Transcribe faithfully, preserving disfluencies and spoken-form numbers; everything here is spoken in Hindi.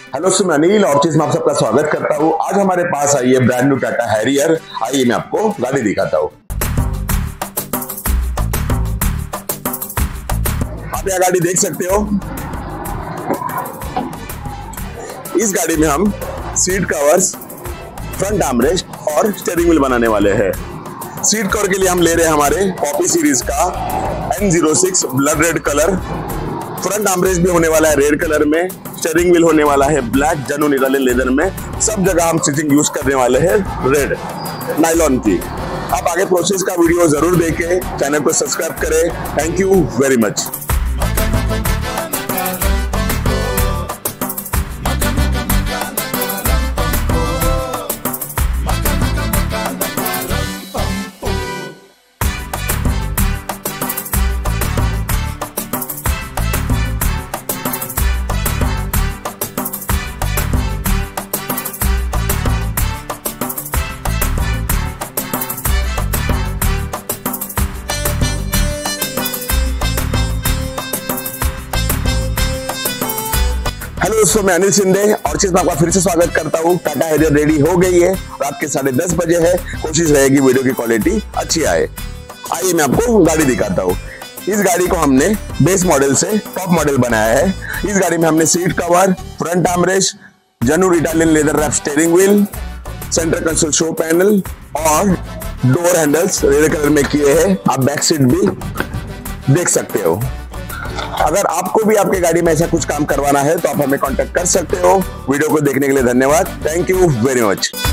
हेलो मैं अनिल और चीज में आप सबका स्वागत करता हूँ। आज हमारे पास आई है ब्रांड न्यू टाटा हैरियर। आइए मैं आपको गाड़ी दिखाता हूँ। आप यह गाड़ी देख सकते हो। इस गाड़ी में हम सीट कवर्स, फ्रंट आर्मरेस्ट और स्टीयरिंग व्हील बनाने वाले हैं। सीट कवर के लिए हम ले रहे हैं हमारे पॉपी सीरीज का N zero six blood red colour. Front armrest भी होने वाला है रेड कलर में। स्टीयरिंग व्हील होने वाला है ब्लैक जेन्युइन इटालियन लेदर में। सब जगह हम स्टिचिंग यूज करने वाले हैं रेड नायलॉन की। आप आगे प्रोसेस का वीडियो जरूर देखें, चैनल को सब्सक्राइब करें। Thank you very much. Hello दोस्तों, मैं अनिल शिंदे और चीज में आपका फिर से स्वागत करता हूँ। टाटा हैरियर रेडी हो गई है। रात के साढ़े दस बजे है। कोशिश रहेगी वीडियो की क्वालिटी अच्छी आए। आइए मैं आपको गाड़ी दिखाता हूँ। इस गाड़ी को हमने बेस मॉडल से टॉप मॉडल बनाया है। इस गाड़ी में हमने seat cover, front armrest, genuine Italian leather wrap steering wheel, centre console show panel और डोर हैंडल्स रेड कलर में किए हैं। आप बैक सीट भी देख सकते हो। अगर आपको भी आपकी गाड़ी में ऐसा कुछ काम करवाना है तो आप हमें कांटेक्ट कर सकते हो। वीडियो को देखने के लिए धन्यवाद। Thank you very much.